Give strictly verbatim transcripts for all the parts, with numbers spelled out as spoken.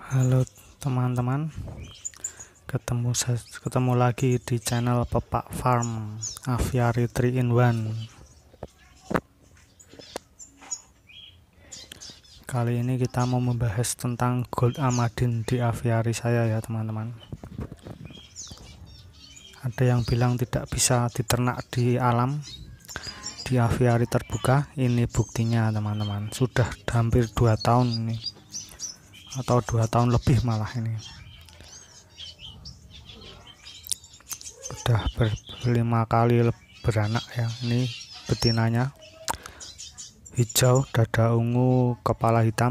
Halo teman-teman, ketemu ketemu lagi di channel Pepak Farm Aviary three in one. Kali ini kita mau membahas tentang gold amadin di aviary saya ya teman-teman. Ada yang bilang tidak bisa diternak di alam, di aviary terbuka. Ini buktinya teman-teman, sudah hampir dua tahun ini, atau dua tahun lebih malah ini. Sudah berlima kali beranak ya. Ini betinanya, hijau, dada ungu, kepala hitam,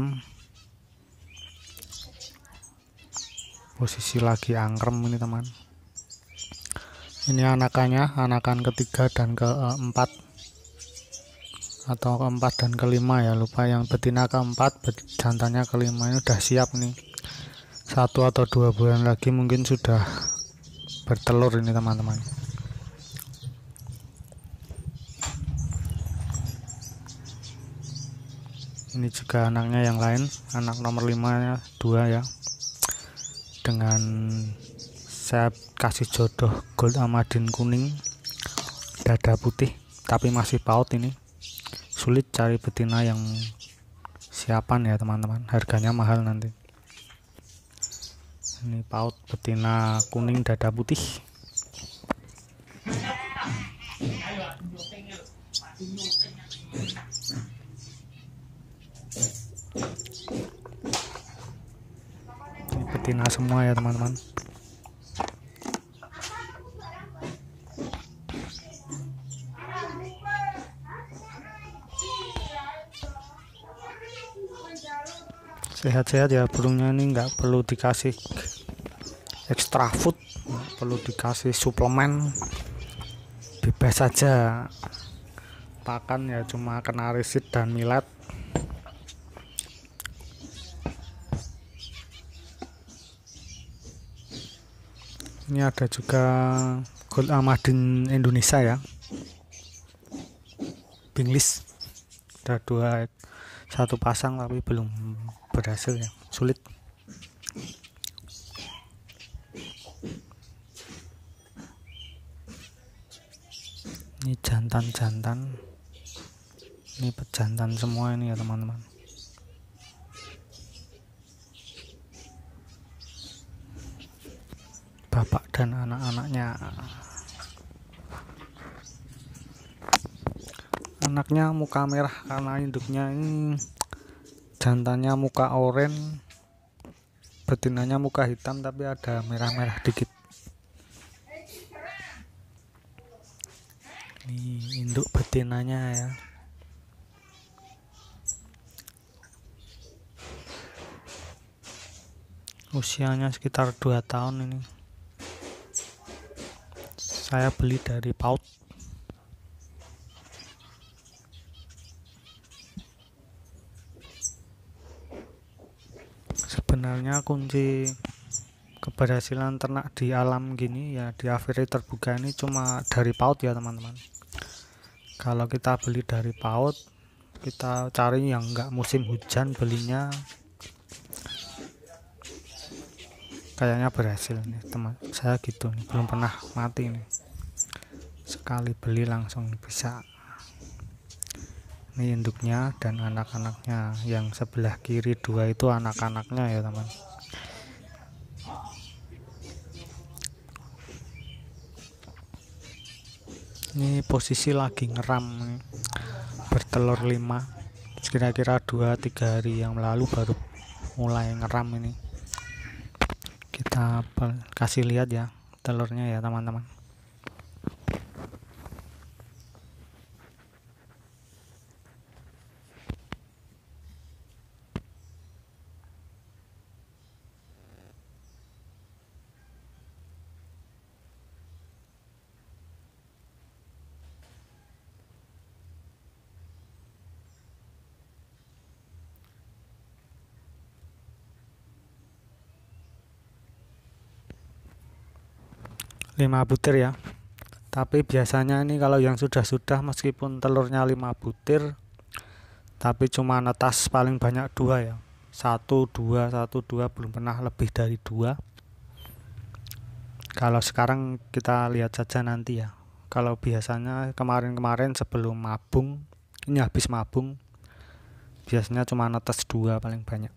posisi lagi angkrem ini teman. Ini anakannya, anakan ketiga dan keempat, atau keempat dan kelima ya, lupa. Yang betina keempat, jantannya kelima. Ini udah siap nih, satu atau dua bulan lagi mungkin sudah bertelur ini teman-teman. Ini juga anaknya yang lain, anak nomor lima nya dua ya, dengan saya kasih jodoh gold amadin kuning dada putih, tapi masih paut. Ini sulit cari betina yang siapan ya teman-teman, harganya mahal nanti. Ini paut betina kuning dada putih. Ini betina semua ya teman-teman. Sehat-sehat ya burungnya ini, nggak perlu dikasih extra food, nggak perlu dikasih suplemen, bebas saja pakan ya, cuma kena risit dan milet. Ini ada juga gold amadin Indonesia ya, Binglis, ada dua, satu pasang tapi belum berhasil ya, sulit. Ini jantan-jantan, ini pejantan semua ini ya teman-teman. Bapak dan anak-anaknya. Anaknya muka merah karena induknya ini, jantannya muka oranye, betinanya muka hitam tapi ada merah-merah dikit. Ini induk betinanya ya. Usianya sekitar dua tahun ini. Saya beli dari paut. Sebenarnya kunci keberhasilan ternak di alam gini ya, di aviary terbuka ini, cuma dari paut ya teman-teman. Kalau kita beli dari paut, kita cari yang enggak musim hujan belinya, kayaknya berhasil nih teman saya gitu nih, belum pernah mati nih, sekali beli langsung bisa. Ini induknya dan anak-anaknya, yang sebelah kiri dua itu anak-anaknya ya teman. Ini posisi lagi ngeram nih. Bertelur lima, kira-kira dua tiga hari yang lalu baru mulai ngeram ini. Kita kasih lihat ya telurnya ya teman-teman. lima butir ya, tapi biasanya ini kalau yang sudah-sudah meskipun telurnya lima butir tapi cuma netas paling banyak dua ya, satu dua satu dua, belum pernah lebih dari dua. Kalau sekarang kita lihat saja nanti ya. Kalau biasanya kemarin-kemarin sebelum mabung, ini habis mabung, biasanya cuma netes dua paling banyak.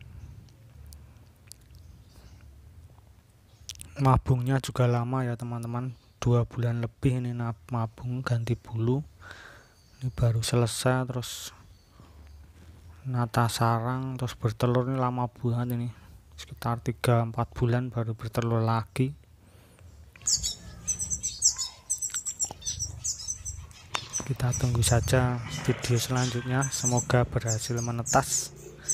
Mabungnya juga lama ya teman-teman, dua bulan lebih ini mabung ganti bulu. Ini baru selesai, terus nata sarang, terus bertelur. Ini lama banget ini, sekitar tiga empat bulan baru bertelur lagi. Kita tunggu saja video selanjutnya, semoga berhasil menetas.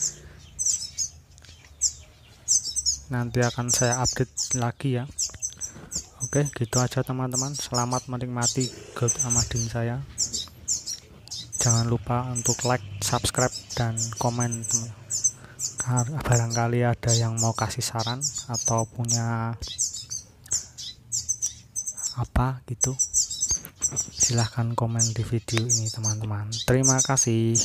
Nanti akan saya update lagi ya. Oke, gitu aja teman-teman. Selamat menikmati Gold Amadin saya. Jangan lupa untuk like, subscribe, dan komen teman. Barangkali ada yang mau kasih saran atau punya apa gitu, silahkan komen di video ini teman-teman. Terima kasih.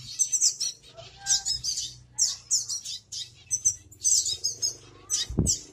You